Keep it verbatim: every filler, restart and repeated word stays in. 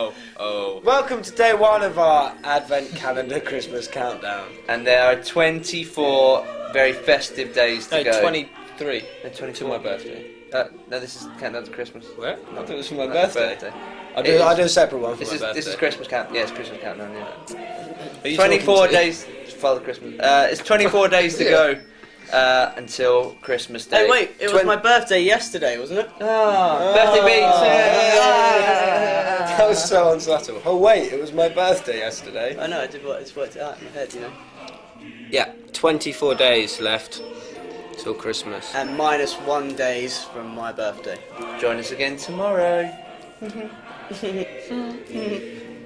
oh, oh. Welcome to day one of our Advent Calendar Christmas countdown. And there are twenty-four very festive days to no, go. twenty-three. No, twenty-four. To my birthday. Uh, no, this is countdown to Christmas. Where? I thought it was for my That's birthday. birthday. I do, It I is- do a separate one for This my is birthday. this is Christmas count. Yeah, it's Christmas countdown. Yeah. Are you twenty-four talking to- days. Father Christmas. Uh, it's twenty-four days to Yeah. go uh, until Christmas Day. Hey, wait, it was my birthday yesterday, wasn't it? Oh, birthday beats. That was so unsubtle. Oh wait, it was my birthday yesterday. I know, I did what it's worked it out in my head, you know. Yeah, twenty-four days left till Christmas. And minus one days from my birthday. Join us again tomorrow.